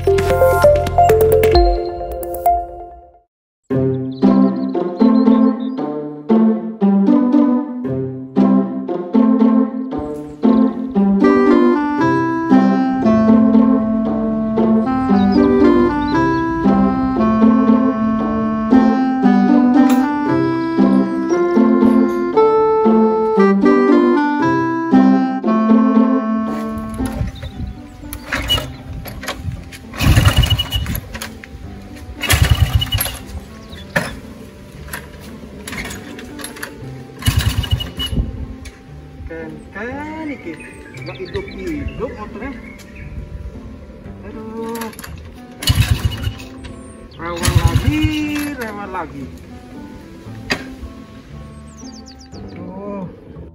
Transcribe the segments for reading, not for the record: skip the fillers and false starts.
Kan iki nggak hidup motornya. Aduh, rewel lagi. Aduh.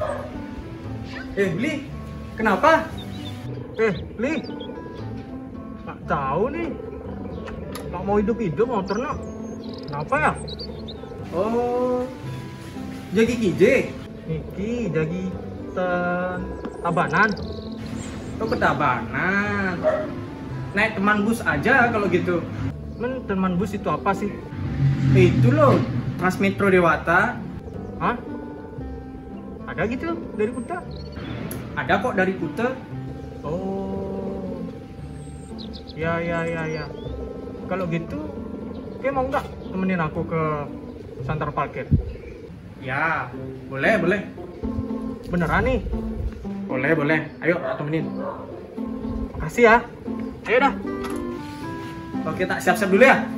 Beli, kenapa? Beli, nggak tahu nih, nggak mau hidup motornya. Kenapa ya? Oh, jagi kije. Niki jagi Tabanan. Oh, ke Tabanan. Naik teman bus aja kalau gitu. Teman bus itu apa sih? Itu loh, Transmetro Dewata. Hah? Ada gitu dari Kuta? Ada kok dari Kuta. Oh. Ya. Kalau gitu, kayak mau nggak temenin aku ke Santar Parkir? Ya, boleh. Beneran nih? Boleh. Ayo, temenin. Makasih ya. Ayo dah. Oke, tak siap-siap dulu ya.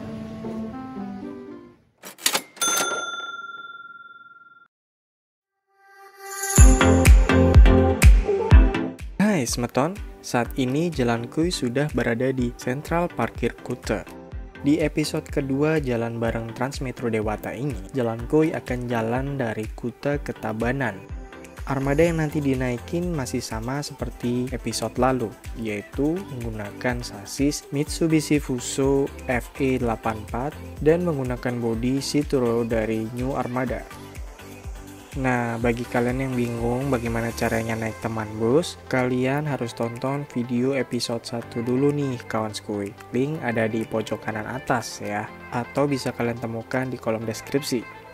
Hai Semeton, saat ini Jalan Kuy sudah berada di Sentral Parkir Kuta. Di episode kedua Jalan Bareng Transmetro Dewata ini, Jalan Kuy akan jalan dari Kuta ke Tabanan. Armada yang nanti dinaikin masih sama seperti episode lalu, yaitu menggunakan sasis Mitsubishi Fuso FE84 dan menggunakan bodi Citroen dari New Armada. Nah, bagi kalian yang bingung bagaimana caranya naik teman bus, kalian harus tonton video episode 1 dulu nih kawan skuy. Link ada di pojok kanan atas ya, atau bisa kalian temukan di kolom deskripsi.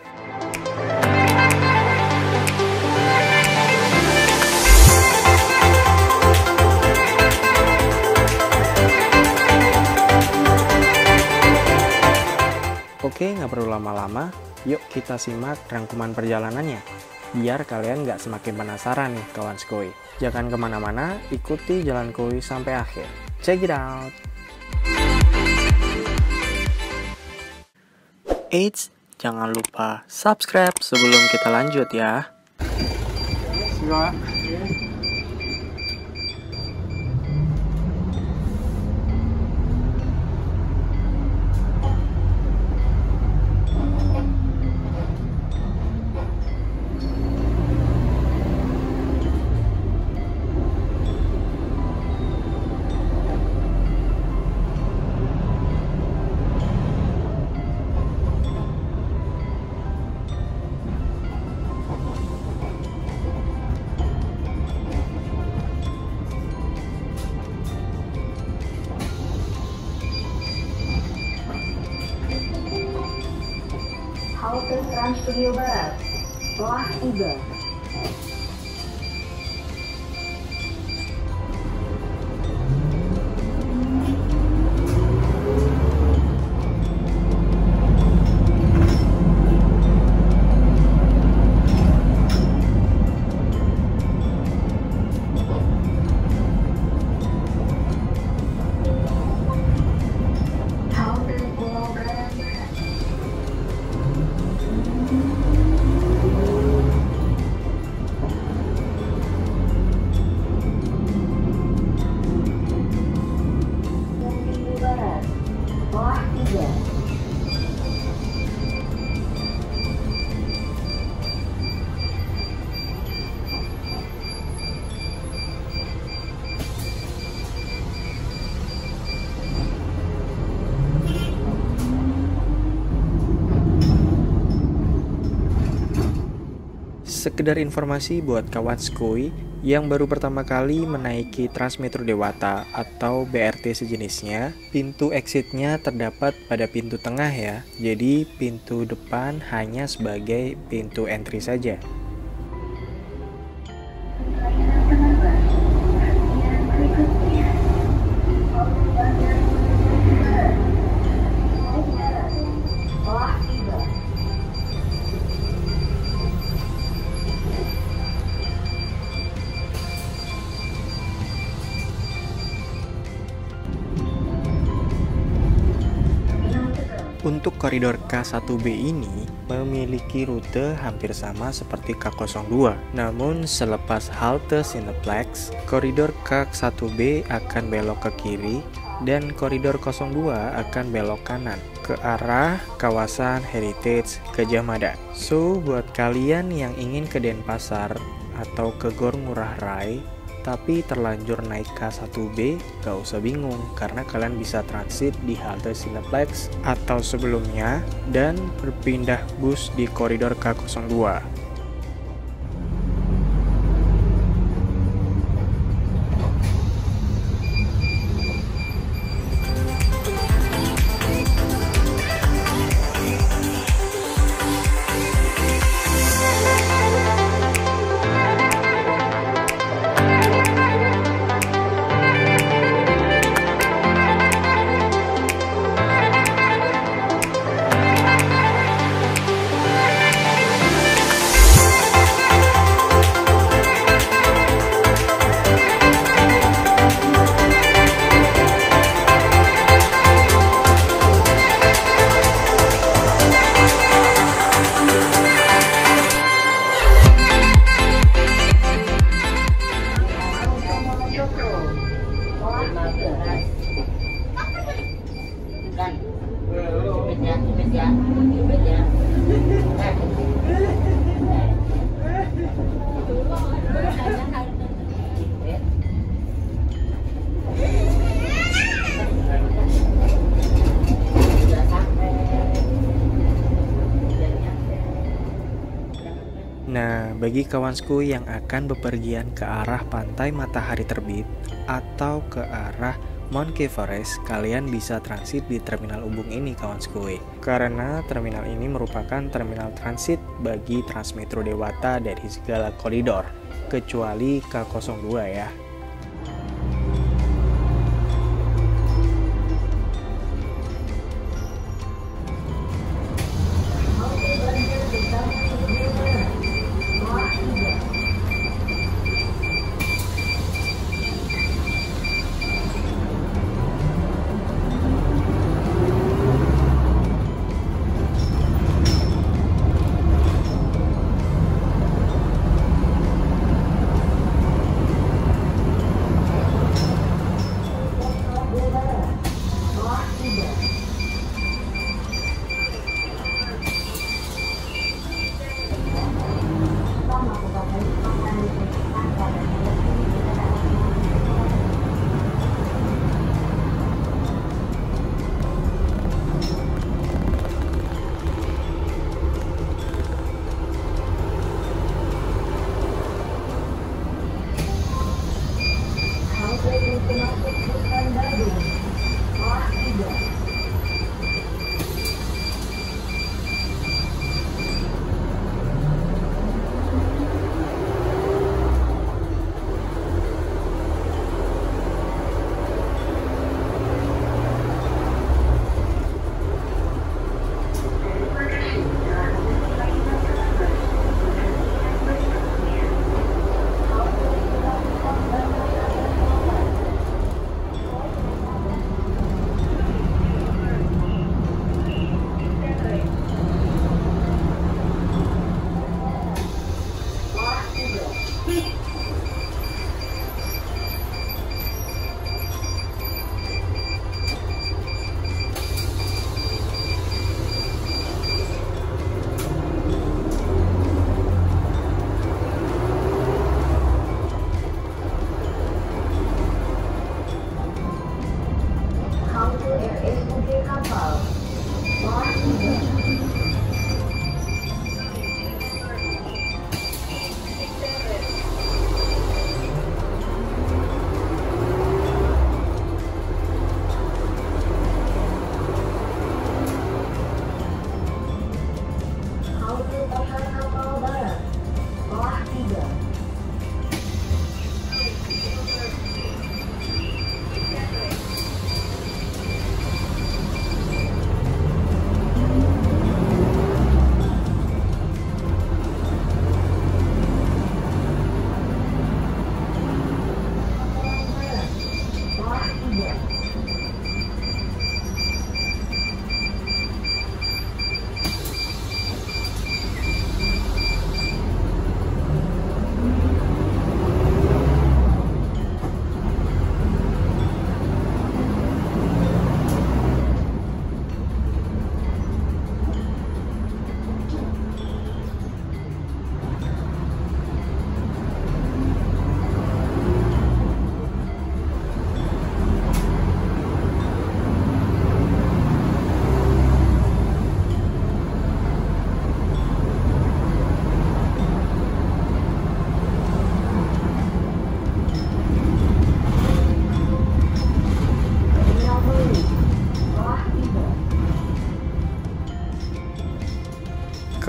Oke, nggak perlu lama-lama, yuk kita simak rangkuman perjalanannya. Biar kalian nggak semakin penasaran nih kawan skuy. Jangan kemana-mana, ikuti Jalan Kuy sampai akhir. Check it out! Eits, jangan lupa subscribe sebelum kita lanjut ya. Siap. Halte Trans Studio Barat telah tiba. Sekedar informasi buat kawan skuy, Yang baru pertama kali menaiki Transmetro Dewata atau BRT sejenisnya, pintu exitnya terdapat pada pintu tengah ya. Jadi pintu depan hanya sebagai pintu entry saja. Untuk koridor K1B ini memiliki rute hampir sama seperti K02. Namun selepas halte Cineplex, koridor K1B akan belok ke kiri dan koridor 02 akan belok kanan ke arah kawasan Heritage Gajah Mada. So, buat kalian yang ingin ke Denpasar atau ke Gor Ngurah Rai tapi terlanjur naik K1B, gak usah bingung karena kalian bisa transit di halte Cineplex atau sebelumnya dan berpindah bus di koridor K02. Nah, bagi kawansku yang akan bepergian ke arah pantai matahari terbit atau ke arah Mount Everest, kalian bisa transit di Terminal Ubung ini kawansku. Karena terminal ini merupakan terminal transit bagi Transmetro Dewata dari segala koridor, kecuali K02 ya.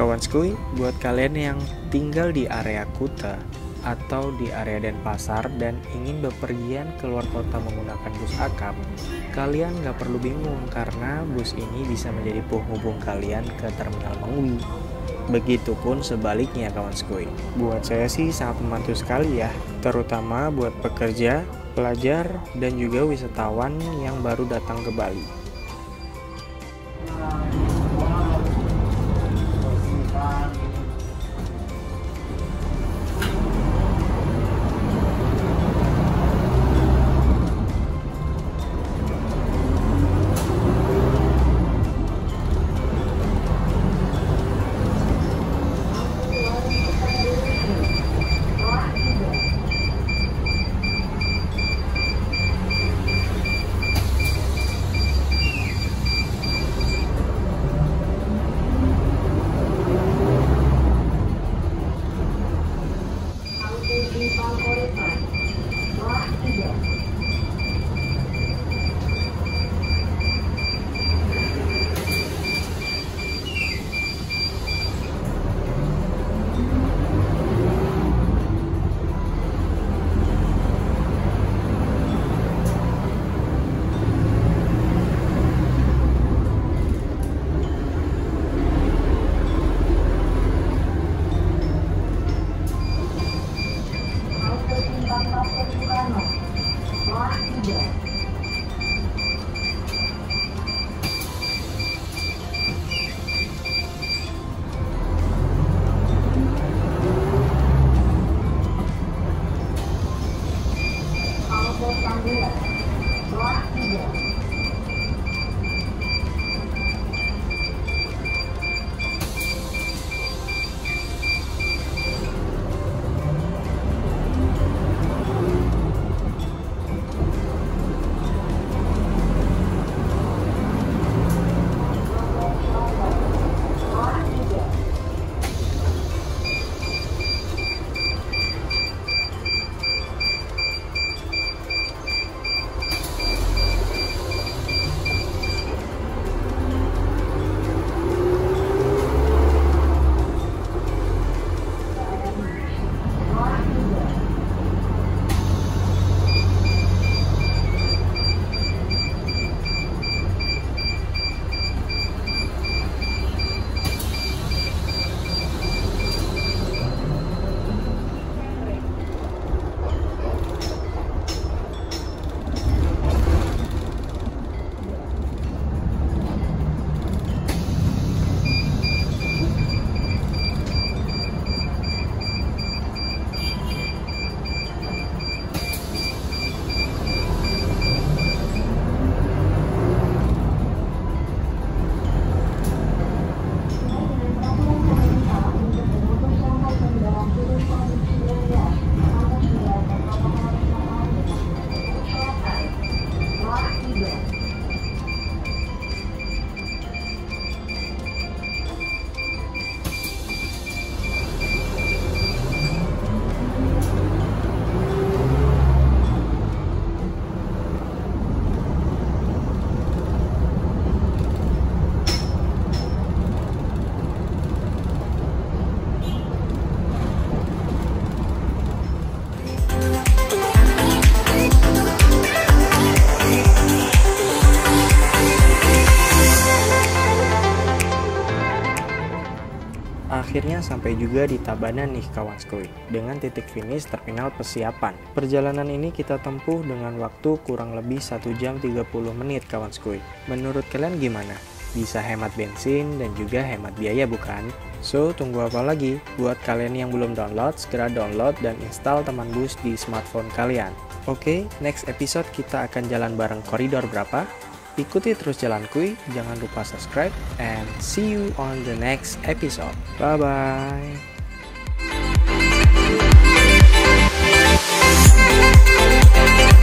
Kawan skuy, buat kalian yang tinggal di area Kuta atau di area Denpasar dan ingin bepergian keluar kota menggunakan bus akap, kalian nggak perlu bingung karena bus ini bisa menjadi penghubung kalian ke Terminal Mengwi. Begitupun sebaliknya kawan skuy. Buat saya sih sangat membantu sekali ya, terutama buat pekerja, pelajar, dan juga wisatawan yang baru datang ke Bali. Akhirnya sampai juga di Tabanan nih kawan skuy, dengan titik finish terminal persiapan. Perjalanan ini kita tempuh dengan waktu kurang lebih 1 jam 30 menit kawan skuy. Menurut kalian gimana? Bisa hemat bensin dan juga hemat biaya bukan? So, tunggu apa lagi? Buat kalian yang belum download, segera download dan install Teman Bus di smartphone kalian. Oke, next episode kita akan jalan bareng koridor berapa? Ikuti terus Jalan Kuy, jangan lupa subscribe, and see you on the next episode. Bye-bye.